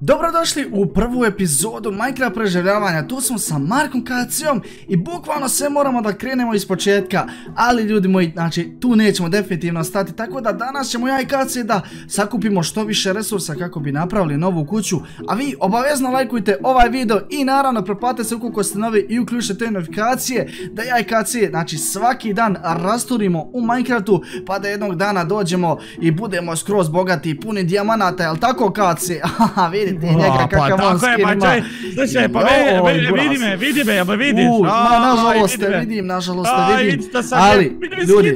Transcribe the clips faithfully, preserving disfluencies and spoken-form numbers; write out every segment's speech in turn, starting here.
Dobrodošli u prvu epizodu Minecraft preživljavanja. Tu smo sa Markom Kacijom i bukvalno sve moramo da krenemo iz početka. Ali ljudi moji, znači tu nećemo definitivno stati. Tako da danas ćemo ja i Kacija da sakupimo što više resursa kako bi napravili novu kuću. A vi obavezno lajkujte ovaj video i naravno pretplatite se ukoliko ste novi i uključite te notifikacije. Da ja i Kacija, znači svaki dan rasturimo u Minecraftu, pa da jednog dana dođemo i budemo skroz bogati i puni dijamanata, jel tako Kacija? Haha, vidite njega kakav on skin ima. Slušaj, pa vidi me, vidi me, jel me vidiš? Ma nažalost te vidim, nažalost te vidim. Ali ljudi,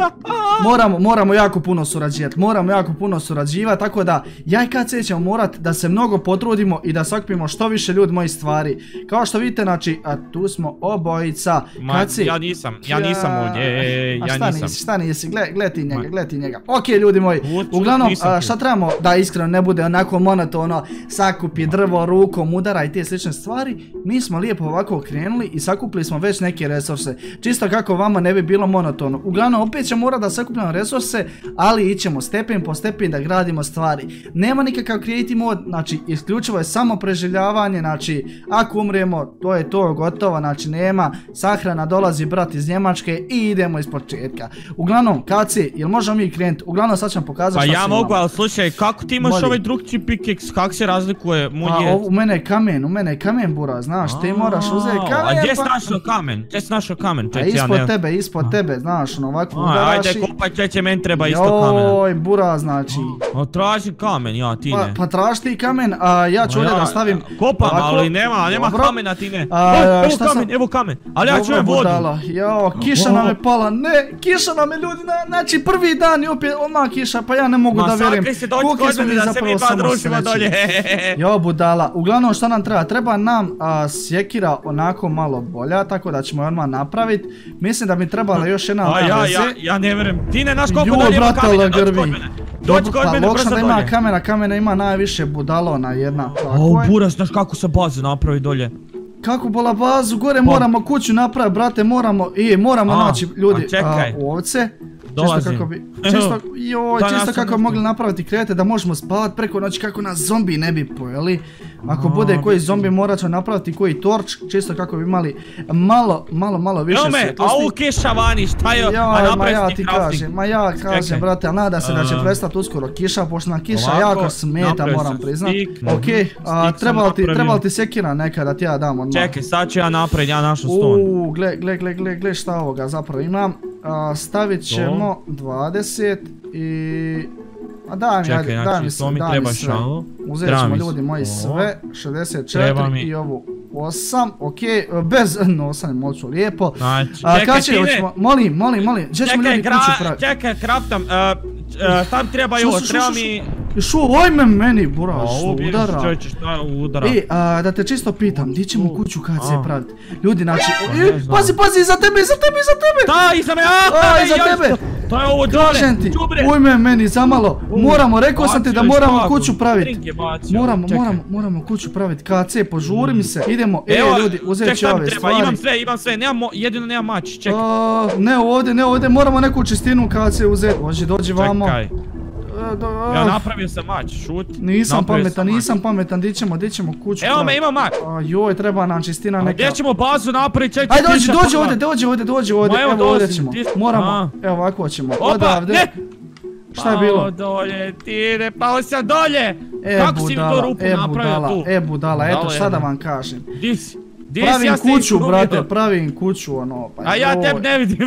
moramo jako puno surađivati, moramo jako puno surađivati, tako da ja i Kacija ćemo morat da se mnogo potrudimo i da sakupimo što više ljudi moji stvari. Kao što vidite, znači, a tu smo obojica. Ja nisam, ja nisam ovdje, ja nisam. A šta nisi, šta nisi, gledaj ti njega, gledaj ti njega. Ok ljudi moji, uglavnom šta trebamo da iskreno ne bude onako monotono, sakupi drvo rukom, udara i te slične stvari. Mi smo lijepo ovako krenuli i sakupili smo već neke resurse, čisto kako vama ne bi bilo monotono. Uglavnom opet ćemo morati da sakupljamo resurse, ali ićemo stepen po stepen da gradimo stvari. Nema nikakav creative mod, znači isključivo je samo preživljavanje, znači ako umrijemo to je to gotovo, znači nema sahrana, dolazi brat iz Njemačke i idemo iz početka. Uglavnom Kaci, jel možemo mi krenuti? Uglavnom sad ćemo pokazati šta se imamo. Pa ja mogu, ali slušaj, kako ti imaš ovaj drugčiji pickaxe, kako se razlikuje moj je? U mene je kamen, u mene je kamen bura, znaš, ti moraš uzeti kamen. A gdje si našao kamen? Gdje si našao kamen? A ispod tebe, ispod tebe, znaš, ono ovako udaraš i... Ajde kopaj čeće, meni treba isto kamena. Joj, bura, znači... A traži kamen, ja, ti ne. Pa traži ti kamen, a ja ću ovdje da stavim... Kopam, ali nema, nema kamena, ti ne. Evo kamen, evo kamen, ali ja čujem vodu. Jo, kiša nam je pala, ne, kiša nam je ljudi, znači prvi dan i opet odmah kiša, pa ja ne mogu da vjerujem. Ma sakri se doći kod mene da se mi dva družimo dolje. Jo, budala, uglavnom šta nam treba? Treba nam sjekira onako malo bolja, tako da ćemo je odmah napraviti. Mislim da mi trebala još jedna veze. Ja ne vjerujem, ti ne naš koliko dalje ima kamena, doći kod mene. Doći kod mene, brzo dolje. Ima kamena, kamena ima najviše budalona jedna. O, buras, znaš kako se baza napravi dolje? Kako bola bazu, gore moramo kuću napraviti, brate, moramo, i moramo naći ljudi ovce. Dolazim. Čisto, joj, čisto kako bi mogli napraviti krevete da možemo spavati preko noći kako nas zombi ne bi pojeli. Ako bude koji zombi morat ćemo napraviti koji torč, čisto kako bi imali malo, malo, malo više svjetlosti. A u kiša vani, šta je, a napraviti ti crafting. Ma ja kažem, brate, ali nada se da će prestati uskoro kiša, pošto nam kiša jako smeta, moram priznat. Okej, treba li ti sekira neka da ti ja dam odmah? Čekaj, sad ću ja napraviti, ja našu stone. Uuu, gle, gle, gle, gle, gle šta ovoga zapravo imam. Stavit ćemo dvadeset i... A daj mi, ajde, daj mi sve, daj mi sve. Uzet ćemo ljudi moji sve, šezdeset četiri i ovu osam, okej, bez, no osam je moću lijepo. Čekaj, Tine! Molim, molim, molim, gdje ćemo ljudi kuću praviti? Čekaj, kraftam, tam treba još, treba mi... Šo, ojme meni, buraš, udara. O, čovječe, šta je udara? I, da te čisto pitam, gdje ćemo kuću kad se praviti? Ljudi, znači, pazi, pazi, iza tebe, iza tebe, iza tebe! Da, iza me, aaa, iza tebe! To je ovo dole, džubre! Ujme meni, zamalo, moramo, rekao sam ti da moramo kuću praviti. Moramo, moramo, moramo kuću praviti, K C, požuri mi se, idemo, e, ljudi, uzet ću ove stvari. Imam sve, imam sve, jedino nema mač, čekaj. Ne ovdje, ne ovdje, moramo neku čistinu K C uzeti, dođi, dođi vamo. Čekaj. Ja napravio sam mač, šut. Nisam pametan, nisam pametan, di ćemo, di ćemo kuću praviti. Evo me, imam mač. Joj, treba nam čistina neka. Gdje ćemo bazu napraviti, čekaj. Ajde, dođi, dođi ovdje, dođi ovdje, dođi ovdje, evo ovdje ćemo. Moramo, evo ovako ćemo, odavde. Šta je bilo? Pao dolje, Tine, pao sam dolje! Kako si mi to rupu napravio tu? E budala, eto šta da vam kažem. Di si? Pravim kuću, brate, pravim kuću, ono, pa a ja teb ne vidim.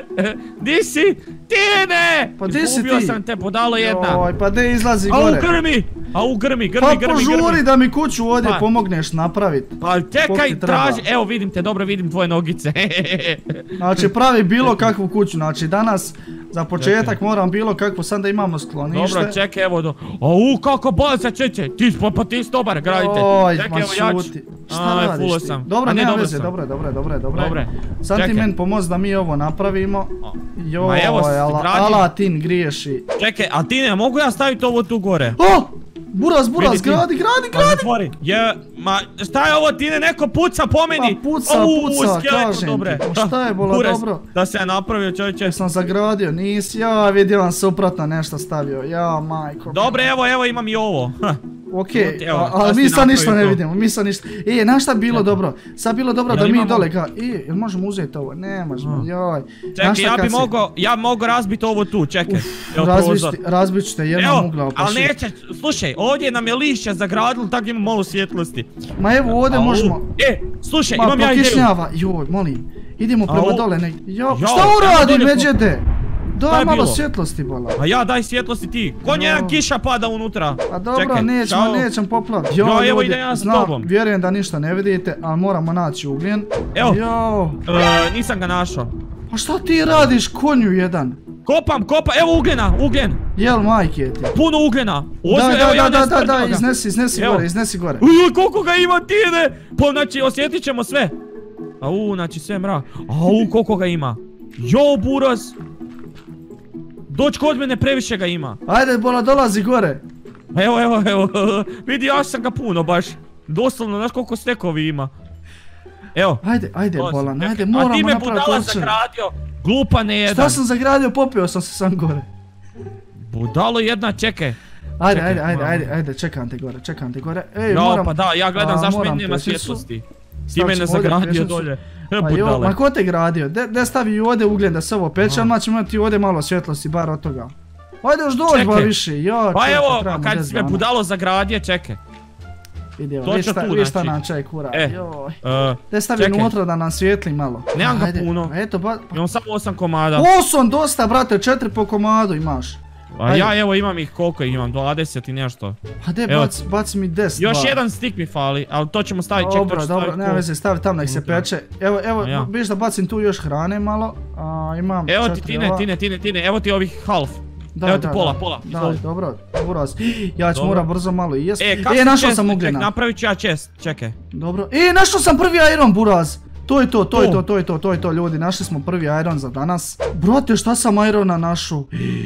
Di si? Tine! Pa di si ti? Ubio sam te, budalo jedna. Joj, pa de izlazi gore. A u grmi! A u grmi, grmi, grmi, grmi. Pa požuri da mi kuću ovdje pomogneš napravit. Pa čekaj, traži, evo vidim te, dobro vidim tvoje nogice. Znači pravi bilo kakvu kuću, znači danas za početak moram bilo kakvu, sad da imamo sklonište. Dobro, čekaj, evo do... Au, kako baza, čeče, ti pa ti si dobar, gradite. Oj, ma šuti. Šta radiš ti? Dobro, nema veze, dobro je, dobro je, dobro je, dobro je. Sad ti meni pomozi da mi ovo napravimo. Joj, Alatin griješi. Čekaj, a ti ne mogu ja staviti ovo tu gore? O! Buraz, buraz, gradi, gradi, gradi! Je, ma šta je ovo, Tine, neko puca po meni? Pa puca, puca, kažem ti. Šta je bola, dobro? Da se ja napravio, čovječe. Sam zagradio, nisi, ja vidio vam suprotno nešto stavio, ja majko. Dobre, evo, evo imam i ovo. okej, ali mi sad ništa ne vidimo, mi sad ništa. E, znaš šta bilo dobro? Sad bilo dobro da mi dole kao, e, jel možemo uzeti ovo? Ne možemo, joj. Čekaj, ja bi mogao, ja bi mogao razbiti ovo tu, čekaj. Razbit ćete jednom ugla. Ali neće, slušaj, ovdje nam je lišća zagradilo, tako ima malo svjetlosti. Ma evo ovdje možemo. E, slušaj, imam ja ideju. Joj, molim, idemo prema dole nek. Šta uradi, Međede? Daj malo svjetlosti, bola. A ja daj svjetlosti ti. Ko jedan kiša pada unutra? A dobro, nećemo, nećem poplaviti. Jo, evo idem ja s tobom. Vjerujem da ništa ne vidite, ali moramo naći ugljen. Evo, nisam ga našao. A šta ti radiš, konju jedan? Kopam, kopam, evo ugljena, ugljen. Jel, majke ti? Puno ugljena. Da, da, da, da, iznesi, iznesi gore, iznesi gore. Uj, koliko ga ima ti ide. Pa, znači, osjetit ćemo sve. Au, znači, sve mrak. Au, koliko ga ima. Jo, buraz. Doć kod mene, previše ga ima. Ajde, bola, dolazi gore. Evo, evo, evo. Vidi, ja sam ga puno baš. Doslovno, znaš koliko stekovi ima. Evo. Ajde, ajde, bola, ajde, moramo napraviti. A ti me budala zagradio. Glupa ne jedan. Šta sam zagradio, popio sam se sam gore. Budalo jedna, čekaj. Ajde, ajde, ajde, ajde, ajde, čekam te gore, čekam te gore. Ej, moram... pa da, ja gledam zašto meni nema svjetlosti. Ti mene zagradio dolje. Ma ko te gradio? De stavi ovdje ugljen da se ovo peče, odmah ćemo imati ovdje malo svjetlosti, bar od toga. Ajde još dođi ba više, pa evo, kad si me budalo zagradio, čekaj. Vidi evo, viš šta nam čaj kura, joj. De stavi unutra da nam svijetli malo. Nemam ga puno, imam samo osam komada. osam dosta, brate, četiri po komadu imaš. A ja evo imam ih koliko imam, dvadeset i nešto. Pa de, baci mi deset. Još jedan stik mi fali, ali to ćemo staviti, ček, to ću staviti. Dobro, nema veze, stavi tam nek se peče. Evo, evo, biš da bacim tu još hrane malo. Imam četiri ova. Evo ti Tine, Tine, Tine, Tine, evo ti ovih half. Evo ti pola, pola. Da, dobro, buraz. Ja ću mora brzo malo i jest. E, našao sam ugljena. Napravit ću ja čest, čekaj. Dobro, e, našao sam prvi iron, buraz. To je to, to je to, to je to, to je to, ljudi, našli smo prvi iron za danas. Brate, šta sam irona našao?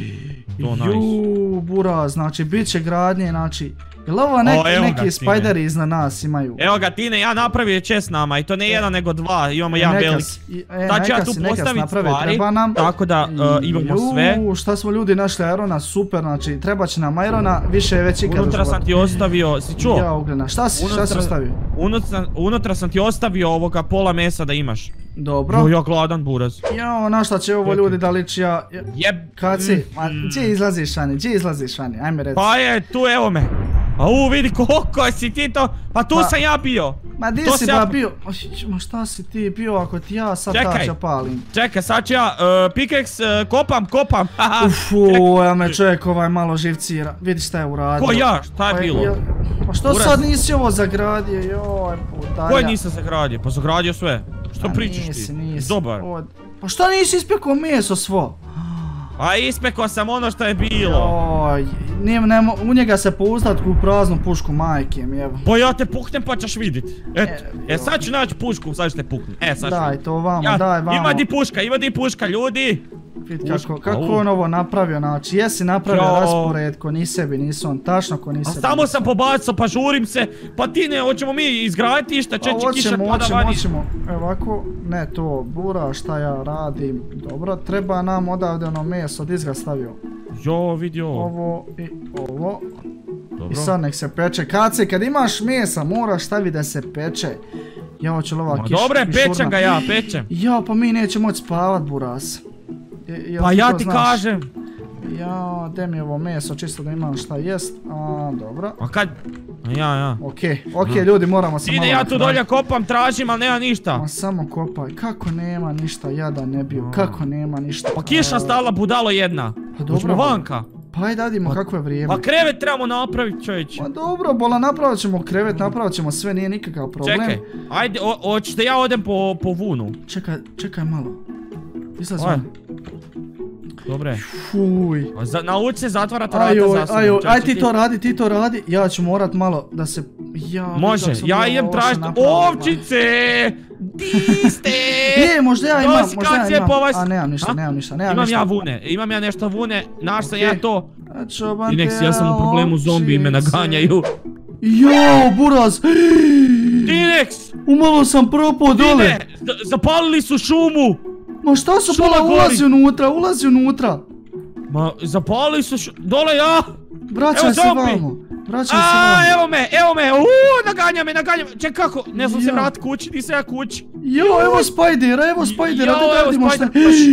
Juuu, buraz, znači, bit će gradnje, znači... Jel ovo neki spajderi iznad nas imaju? Evo ga, Tine, ja napravio čest nama i to ne jedan nego dva, imamo jedan veliki. Sad ću ja tu postaviti stvari, tako da imamo sve. Juuu, šta smo ljudi našli irona, super, znači, treba će nam irona, više je već ikad uživati. Unutra sam ti ostavio, si čuo? Ja, ugljena, šta si ostavio? Unutra sam ti ostavio ovoga pola mesa da imaš. Dobro. Jo, ja gladan buraz. Jo, na šta će ovo ljudi da liči ja... Kaci, gdje izlaziš, Ani, gdje izlaziš, Ani, ajme reci. Pa je, tu evo me. Au, vidi koliko si ti to, pa tu sam ja bio. Ma di si ba bio, ma šta si ti bio ako ti ja sad tača palim. Čekaj, sad ću ja, pickaxe kopam, kopam. Ufu, ja me čovjek ovaj malo živcira, vidi šta je uradio. Ko ja, šta je bilo? Pa što sad nisi ovo zagradio, joj putalja. Ko je nisam zagradio, pa zagradio sve. Što pričaš ti? Nisi, nisi. Dobar. Pa šta nisi ispekao meso svo? A ispekao sam ono što je bilo. Oj, u njega se pouzdat u praznu pušku majke mi evo. Pa ja te puknem pa ćeš vidit. Eto, e sad ću naći pušku, sad ću te puknem. E sad ću. Daj to vamo, daj vamo. Ima di puška, ima di puška, ljudi. Kako on ovo napravio, znači jesi napravio raspored ko ni sebi, nisu on tačno ko ni sebi. A samo sam pobacao pa žurim se, pa ti ne, hoćemo mi izgraditi išta, čeći kiša pada vani. Hoćemo, hoćemo, evo ovako, ne to, bura šta ja radim, dobro, treba nam odavde ono meso, di ga stavio. Jo, vidio. Ovo i ovo. I sad nek se peče, kad se, kad imaš mesa moraš staviti da se peče. Ja hoću li ova kiša. Dobre, pečem ga ja, pečem. Ja, pa mi neće moći spavat, buraz. Pa ja ti kažem. Ja, daj mi ovo meso čisto da imam šta jest. A, dobro. A kad? Ja, ja. Okej, okej ljudi, moramo se malo... Ide, ja tu dolje kopam, tražim, ali nema ništa. Ma samo kopaj, kako nema ništa, jadan ne bio, kako nema ništa. Pa kiša stala budalo jedna. Pa dobro. Vanka. Pa ajde radimo kako je vrijeme. Pa krevet trebamo napraviti, čovječe. Pa dobro, bola, napravit ćemo krevet, napravit ćemo sve, nije nikakav problem. Čekaj, ajde, hoćeš da ja odem po vunu. Čekaj, čekaj malo. Izlazi van. Dobre. Fuj. Nauči se zatvarati vrata za sobom. Ajo, aj ti to radi, ti to radi. Ja ću morat malo da se... Može, ja idem tražiti ovčice! Di ste? Je, možda ja imam, možda ja imam. A nemam ništa, nemam ništa, nemam ništa. Imam ja vune, imam ja nešto vune, naš sam ja to. Čoban te ja sam u problemu, zombi me naganjaju. Jao, buraz! Dinex! Umalo sam propao dole. Zapalili su šumu! Ma šta su pola, ulazi unutra, ulazi unutra. Ma zapalili su šumu, dole ja! Vraćaj se vamo. Vraćaj se Aaaa, vam. evo me, evo me, uuu, naganja me, naganja me. Ček, kako? Ne znam se vrat kući, nisam ja kući. Jo, evo Spajdera, evo Spajdera, Jo, da evo radimo šta. Spider, baš.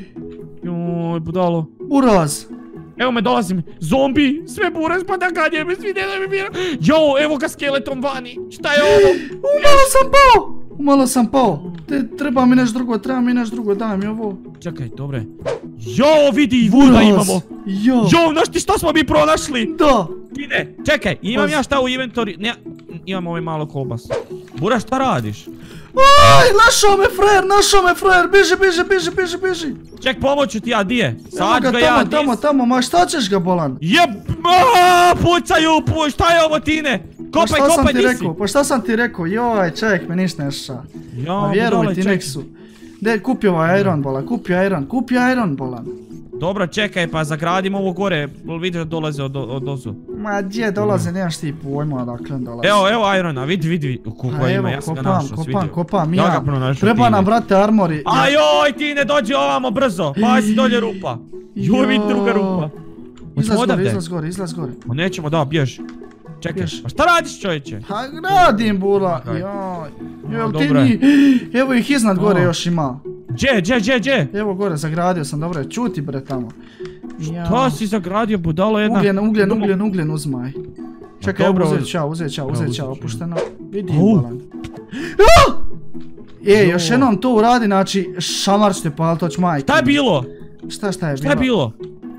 Joj, budalo. Uraz. Evo me, dolazim. Zombi, sve buraz, pa naganja me, svi ne da mi mira. Jo, evo ga skeletom vani. Šta je ovo? Umalo sam pao. Umalo sam pao. Te, treba mi nešto drugo, treba mi nešto drugo, daj mi ovo. Čekaj, dobre. Jo, vidi, vuda imamo. Jo. Jo, znaš ti što smo mi pronašli? Da. Ide, čekaj, imam ja šta u inventori, ne, imam ovaj malo kolbas. Bura, šta radiš? Aj, našao me frajer, našao me frajer, biži, biži, biži, biži, biži. Ček, pomoću ti ja, di je? Evo Sad ga ga ja, tamo, dis- tamo, tamo, ma šta ćeš ga bolan? Jeb, aaa, pucaju, pu, šta je ovo Tine? Pa Kopaj, šta sam kopaj, ti di si? rekao, pa šta sam ti rekao, joj, čovjek me ništa ne ša. Ja, Ma vjeruj budale, ti čekaj. nek su. De, kupi ovaj iron bolan, kupi iron, kupi iron bolan. Dobro, čekaj, pa zagradim ovo gore, jel vidiš da dolaze od, od ozu? Ma gdje dolaze, nemaš ti pojma odakle dolaze. Evo, evo Irona, vidi, vidi, koliko A ima, evo, ja sam ga kopam, našao, kopam, svidio. kopam, Ja ja. ga pronašao, Treba Tine. nam, brate, armori. Ajoj, Tine, dođi ovamo brzo, pazi dolje rupa. Joj, vidi druga rupa. Izlaz gore, odavde? izlaz gore, izlaz gore. Ma nećemo, da, bježi. Čekaj, Bježi. pa šta radiš čovječe? Ha, radim bula, Okej. joj. No, Jel ti dobro je. njih, evo ih iznad gore O. još ima. Gdje, gdje, gdje, gdje? Evo gore, zagradio sam, dobro je, čuti bre tamo. Ja. To si zagradio budalo jedna. Ugljen, ugljen, Dumo- ugljen, ugljen uzmaj. Čekaj, dobro, evo uzet uzet- ću ja, uzet ću ja, Ja, uzet uzet ću ja, ću. opušteno. Vidi Au. bolan. Ah! E, Jo. još jednom to uradi, znači šamar ću te palit, to ću majke. Šta je bilo? Šta, šta je bilo? Šta je bilo?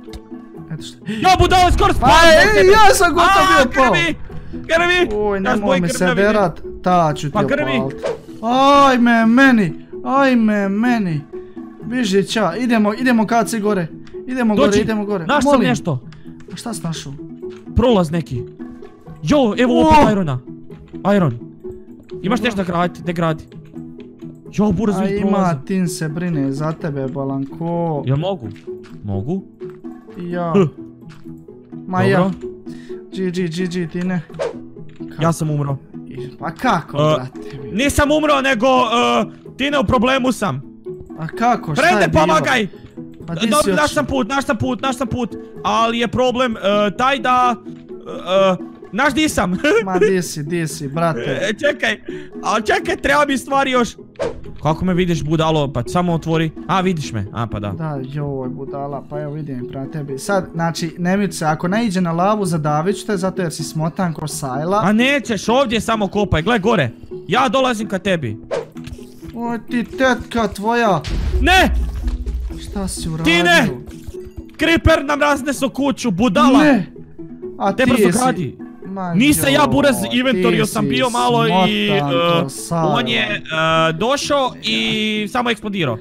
Eto šta. Ja budalo, skoro Pa spavim ej, ja sam gotovo bio pao. Krvi, krvi. Oj, Ja nemoj zbojim me krv se da vidim. derat, ta ću ti Pa krvi. opalit. Ajme meni, ajme meni. Biži ča, idemo, idemo kaci gore. Idemo gore, Dođi, idemo gore. naš sam Molim. nešto. A šta si našao? Prolaz neki. Jo, evo O! opet Irona. Iron. Imaš nešto da gradi, da gradi. Jo, buraz A vidi ima, prolaza. Tin se brine za tebe, Balanko. Jel mogu? Mogu? Ja. H. Ma ja. Dobro. G G, G G, Tine. Ja sam umro. Pa kako, Uh, brate? Nisam umro, nego, uh, Tine, u problemu sam. A kako, šta je Frende, bilo? pomagaj! Pa di si Dobro, naš otišao? sam put, naš sam put, naš sam put. Ali je problem uh, taj da... Uh, uh, Znaš di sam? Ma di si, di si, brate. E, čekaj, ali čekaj, treba mi stvari još. Kako me vidiš budalo, pa samo otvori. A, vidiš me, a pa da. Da, joj budala, pa evo vidim prema tebi. Sad, znači, Nemice, ako ne iđe na lavu, zadavit ću te, zato jer si smotan ko sajla. A nećeš, ovdje samo kopaj, gle gore. Ja dolazim ka tebi. Oj ti tetka tvoja, Ne! šta si uradio? Tine! Creeper nam razneso kuću, budala! Ne! A Te ti brzo si... gradi. Ma Nisam ja buraz joj, inventorio ti sam si bio malo i... smotan ko uh, sajla. on je uh, došao i samo eksplodirao.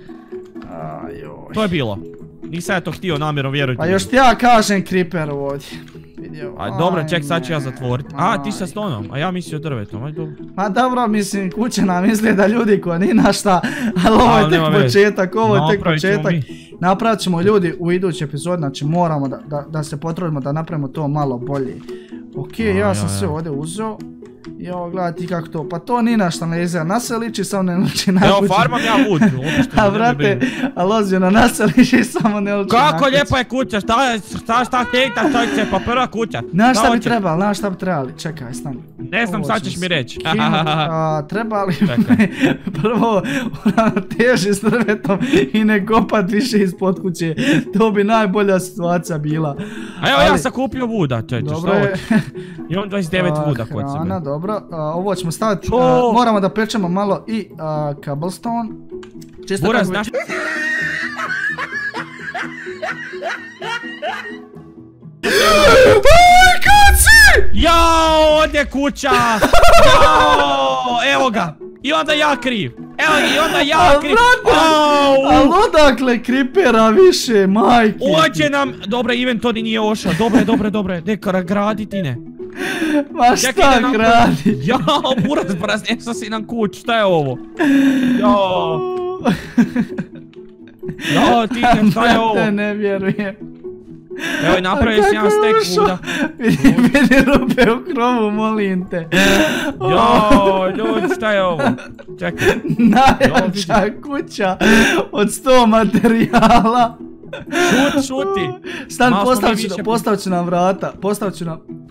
Ajoj. To je bilo. Nisam ja to htio namjerno, vjerujte Pa mi. još ti ja kažem Creeper ovdje. Vidio. A dobro, ček, sad ću ja Ajme, zatvoriti. A, ti sa majko. stonom, a ja mislio drvetom, aj dobro. Ma dobro, mislim, kuće nam izgleda ljudi ko ni na šta, ali ovo je Ali tek nema veze. početak, ovo je tek Napravit ćemo početak. mi. Napravit ćemo ljudi u idući epizod, znači moramo da, da, da se potrudimo da napravimo to malo bolje. Ok, A, ja sam ja, sve ja. ovdje uzeo. I evo, gledaj ti kako to, pa to ni na šta ne izgleda, na se liči, samo ne liči na Evo, kuću. farmam ja vud, opušteno, A nemoj brate, brinuti. ali ozbiljno, na se liči, samo ne liči na Kako kuću. lijepa je kuća, šta, šta, šta hejta čovječe, pa prva kuća. Znaš šta bi hoćeš? trebali, znaš šta bi trebali, čekaj, stani. Ne znam, Ovo sad ćemo ćeš s- mi reći. Kinu, a, trebali Čekaj. prvo teži s drvetom i ne kopat više ispod kuće. To bi najbolja situacija bila. A evo ja Ali- sam kupio vuda, čovječe, šta Dobro je. hoćeš? Imam dvadeset devet A, vuda kod hrana, sebe. dobro. A, ovo ćemo staviti, O! a, moramo da pečemo malo i a, cobblestone. Čisto Buraz, kako bi- znaš... Aj, kaci! Jao, odje kuća! Jao, evo ga! I onda ja kriv! Evo ga, i onda ja A, kriv! brate, Au! ali odakle kripera više, majke? Oće nam... Dobre, inventori nije ošao. Dobre, dobre, dobre. Neka gradi ti ne. Ma Čekaj šta da nam- gradi? Jao, buraz, buraz, nesao si nam kuć, šta je ovo? Jao, jao, ti ne, šta je ovo? Brate, ne vjerujem. Evo i napravio si jedan stek vuda. Vidi, vidi rupe u krovu, molim te. Jao, ljudi, šta je ovo? Čekaj, Najjača kuća od sto materijala. šuti, šuti. Stan, Malo smo mi postavit ću, više- postavit ću nam vrata, postavit ću nam...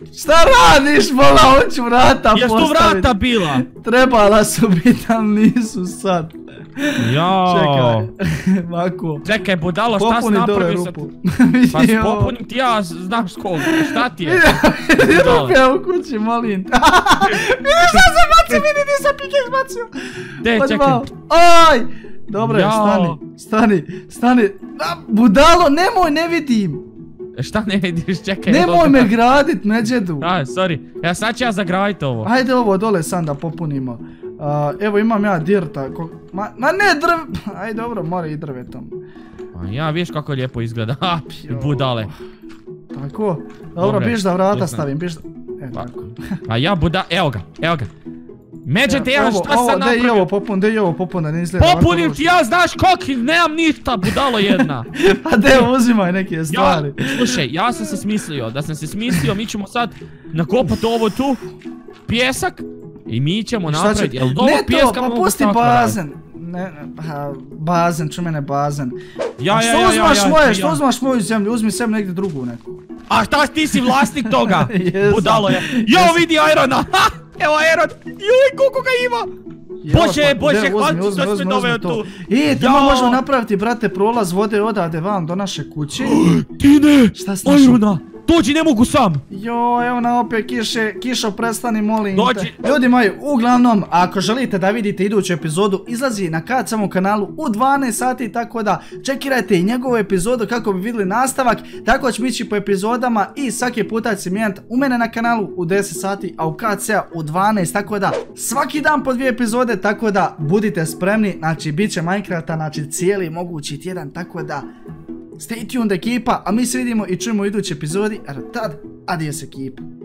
Šta radiš, bola, hoću vrata postaviti. Jesu vrata bila? Trebala su biti, ali nisu sad. Jao. Čekaj, ovako. Čekaj, budalo, šta si napravio sad? Pa popunim ti ja, znaš koga, šta ti je? Rupe u kući, molim. Vidi šta sam bacio, vidi nisam pikek bacio. De, čekaj. Aj! Dobro je, stani, stani, stani. Budalo, nemoj, ne vidim. Šta ne vidiš, čekaj. Nemoj me gradit, Međedu. A, sorry, ja sad ću ja zagradit ovo. Ajde ovo dole sam da popunimo. Evo imam ja dirta. Ma ne drv... Aj dobro, mora i drvetom. Ja vidiš kako lijepo izgleda, ha, budale. Tako, dobro, biš da vrata stavim, biš da... E, tako. A ja buda, evo ga, evo ga. Međete, ja šta sam napravio? Dej i ovo popun, dej i ovo popun da ne izgleda ovako. Popunim ti ja, znaš kak, nemam ništa, budalo jedna. Pa de, uzimaj neke stvari. Slušaj, ja sam se smislio, da sam se smislio, mi ćemo sad nakopati ovo tu, pjesak, i mi ćemo napraviti, jel ovo pjeska mogu pusti bazen. Ne, bazen, ču mene bazen. Ja, ja, ja, što uzmaš moje, što uzmaš moju zemlju, uzmi sem negdje drugu neku. A šta ti si vlasnik toga? Budalo je. Jo, vidi Irona, ha! Evo Iron, juj, koliko ga ima! Bože, bože, hvala ti što si me doveo tu. E, tamo možemo napraviti, brate, prolaz vode odavde vam do naše kuće. Tine, Irona, dođi, ne mogu sam. Jo, evo na opet kiše, kišo prestani, molim te. Ljudi moji, uglavnom, ako želite da vidite iduću epizodu, izlazi na K C M kanalu u dvanaest sati, tako da čekirajte i njegovu epizodu kako bi vidjeli nastavak. Tako će ići po epizodama i svaki puta će se mijenjati u mene na kanalu u deset sati, a u K C-a u dvanaest, tako da svaki dan po dvije epizode, tako da budite spremni, znači bit će Minecrafta, znači cijeli mogući tjedan, tako da stay tuned ekipa, a mi se vidimo i čujemo u idućoj epizodi, a tad, adios ekipa.